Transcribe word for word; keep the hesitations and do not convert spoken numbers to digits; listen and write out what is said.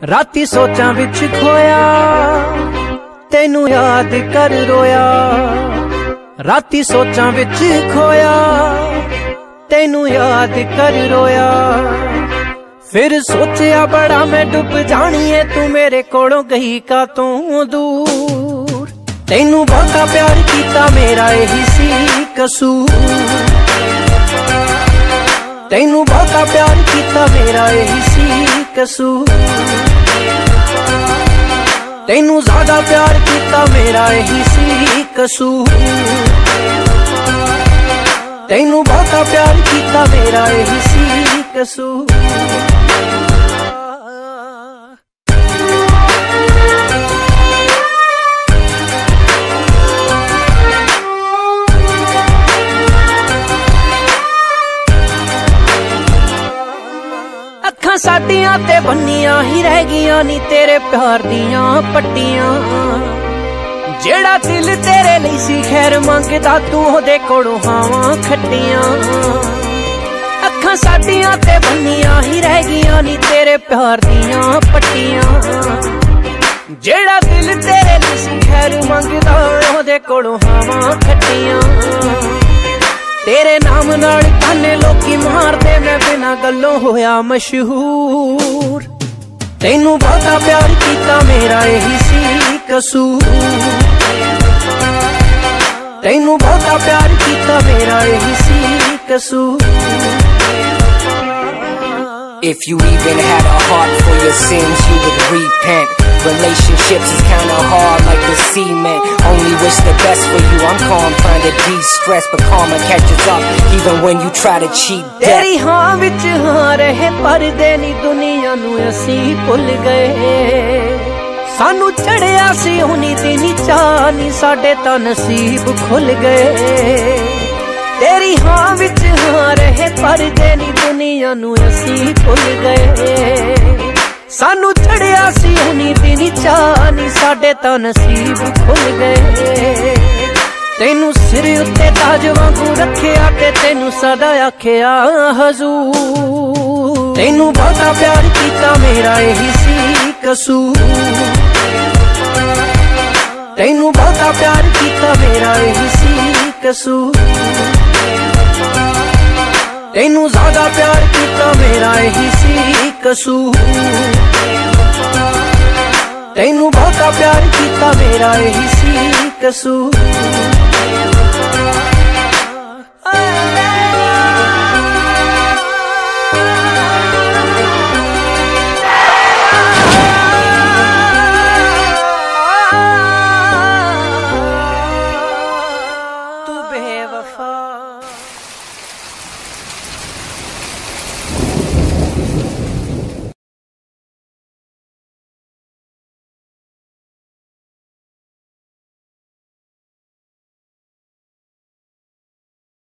राती सोचां विच खोया तेनू याद कर रोया। राती सोचां विच खोया तेनू याद कर रोया। फिर सोचिया बड़ा मैं डुब जानी है तू मेरे कोलों गई का तू दूर। तेनू बहुता प्यार कीता मेरा यही सी कसूर। तेनू बहुता प्यार कीता मेरा यही सी कसूर। तेनू ज्यादा प्यार कीता मेरा यही सी कसूर। तेनू बहुता प्यार कीता मेरा यही सी कसूर। अखां साडियां ते बन्नियां ही रह गियां नी तेरे प्यार दियां पट्टियां। जेड़ा दिल तेरे लिए सी खैर मंगदा तू ओदे कोलों हावां खट्टियां। अखां साडियां ते बन्नियां ही रह गियां नी तेरे प्यार दियां पट्टियां। जेड़ा दिल तेरे लिए सी खैर मंगदा ओदे कोलों हावां खट्टियां। तेरे नाम नाल ताने लोकी मारदे मैं बिना गल्लों होया मशहूर। तेनू बहुता प्यार कीता मेरा यही सी कसूर। तेनू बहुता प्यार कीता मेरा यही सी कसूर। If you even had a heart for your sins, you would repent. Relationships is kinda hard like the cement. Only wish the best for you. I'm calm trying to de-stress, but karma catches up even when you try to cheat death. तेरी हाँ विच हाँ रहे परदे नी दुनिया नू असी भुल गए। सानू चढ़िया सी हुनी दी चाह नी साडे तां नसीब खुल गए। तेरी हाँ विच हाँ रहे परदे नी दुनिया नू असी भुल गए। सानू चढ़िया सी हुनी दी चाह नी साडे तां नसीब खुल गए। तेनू सिर उत्ते ताज वांगू रखिया ते तेनू सदा आखिया हजूर। तेनू बहुता प्यार कीता मेरा यही सी कसूर। तेनू बहुता प्यार कीता मेरा यही सी कसूर। तेनू ज्यादा प्यार कीता मेरा यही सी कसूर। तेनू बहुता प्यार कीता मेरा यही सी कसूर।